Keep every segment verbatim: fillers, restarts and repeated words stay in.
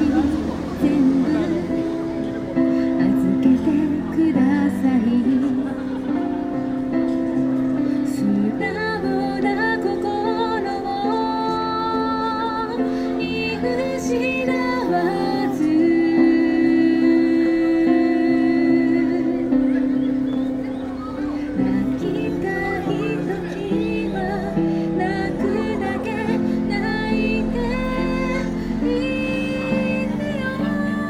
全部預けてください。素直な心を見失わず、泣きたい時は泣くだけ泣いていてよ。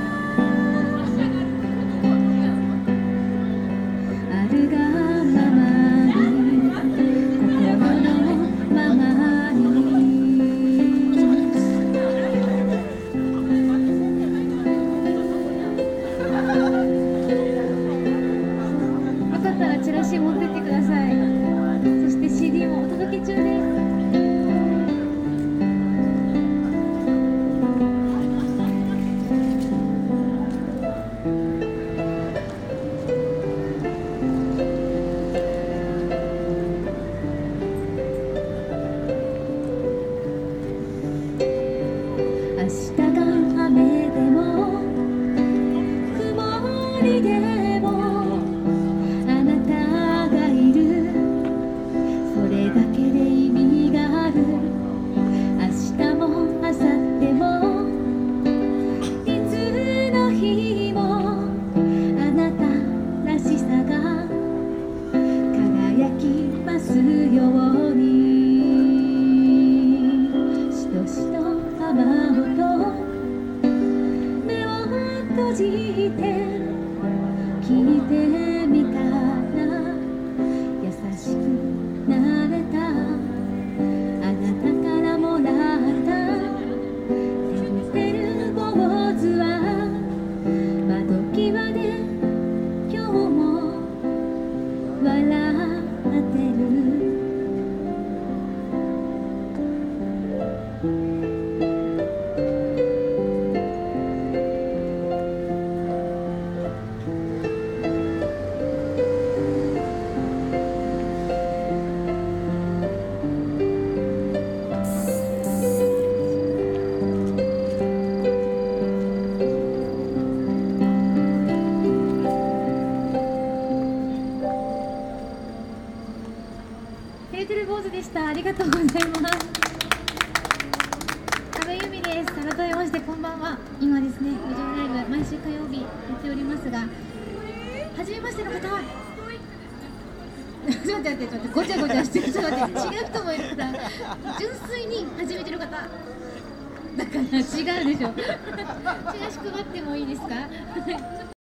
あるがままに心のままに。よかったらチラシ持ってってください。そして シーディー もお届け中です。明日が雨でも曇りでもあなたがいる、それだけで意味がある。明日も明後日もいつの日もあなたらしさが輝きますように。しとしと雨音、目を閉じて聞いてみたら優しくなれた。あなたからもらったてるてる坊主は窓際で今日も笑ってる。てるてる坊主でした。ありがとうございます。阿部由美です。改めましてこんばんは。今ですね、路上ライブ毎週火曜日やっておりますが、初めましての方はちょっと待って、ちょっと待って、ごちゃごちゃしてる。ちょっと待って、違う人もいるから、純粋に初めての方だから違うでしょ。チラシ配ってもいいですか？